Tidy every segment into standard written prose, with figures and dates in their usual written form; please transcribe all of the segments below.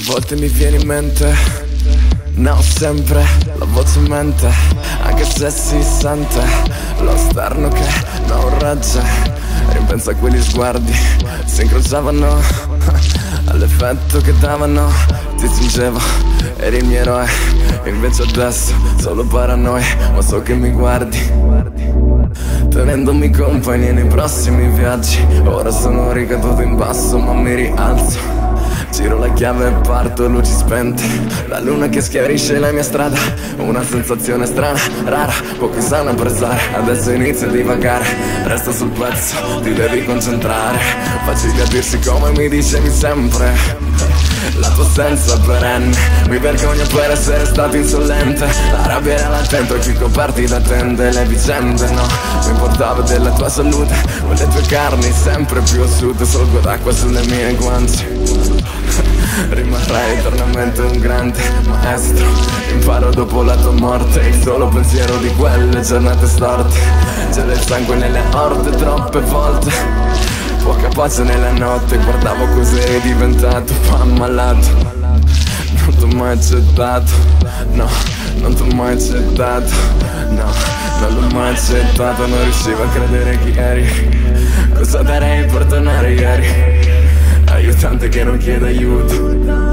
volte mi viene in mente, no, sempre la voce in mente, anche se si sente lo sterno che non regge. Ripenso a quegli sguardi, si incrociavano all'effetto che davano. Ti stringevo, eri il mio eroe, invece adesso solo paranoia. Ma so che mi guardi, tenendomi compagnia nei prossimi viaggi. Ora sono ricaduto in basso ma mi rialzo. Giro la chiave e parto, luci spente, la luna che schiarisce la mia strada. Una sensazione strana, rara, pochi sanno apprezzare. Adesso inizio a divagare, resta sul pezzo, ti devi concentrare. Facile a dirsi come mi dicevi sempre, la tua assenza perenne. Mi vergogno per essere stato insolente. La rabbia era latente, occhi coperti da tende. Le vicende no, mi importava della tua salute, con le tue carni sempre più ossute. Solco d'acqua sulle mie guance. Rimarrai eternamente un grande maestro. Imparo dopo la tua morte, il solo pensiero di quelle giornate storte. C'è del sangue nelle orte troppe volte, poca pace nella notte. Guardavo cos'eri diventato, ammalato. Non t'ho mai accettato, no, non t'ho mai accettato, no, non l'ho mai accettato. Non riuscivo a credere chi eri. Cosa darei per tornare ieri? Aiutante che non chiede aiuto,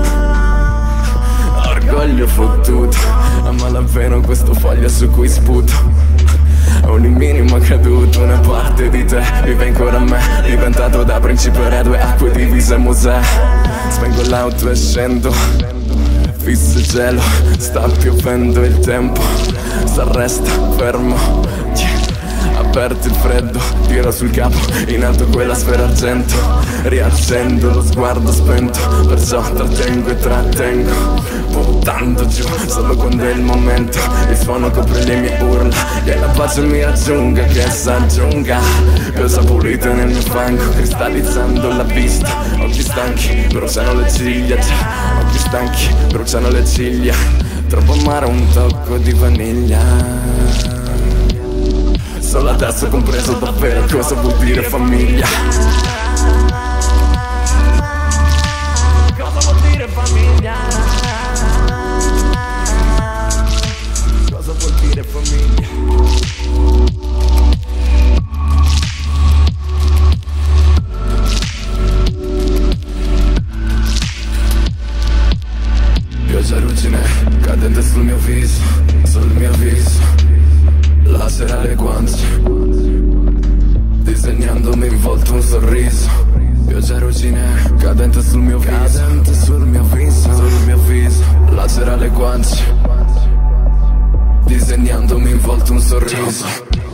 orgoglio fottuto, a malapena questo foglio su cui sputo. Ogni minimo caduto, una parte di te vive ancora a me. Diventato da principe re, due acque divise museo. Spengo l'auto e scendo, fisso il cielo, sta piovendo il tempo, s'arresta fermo. Aperto il freddo, tiro sul capo, in alto quella sfera argento. Riaccendo lo sguardo spento, perciò trattengo e trattengo, buttando giù solo quando è il momento. Il suono copre le mie urla, che la pace mi raggiunga, che s'aggiunga. Pioggia pulita nel mio fango, cristallizzando la vista. Occhi stanchi, bruciano le ciglia, occhi stanchi, bruciano le ciglia. Troppo amaro, un tocco di vaniglia. Solo adesso ho compreso davvero cosa vuol dire famiglia. Cosa vuol dire famiglia? Cosa vuol dire famiglia? Pioggia ruggine cadente sul mio viso, sul mio viso. Lacera le guance, disegnandomi in volto un sorriso. Pioggia ruggine cadente sul mio viso, cadente sul mio viso, sul mio viso. Lacera le guance, disegnandomi in volto un sorriso.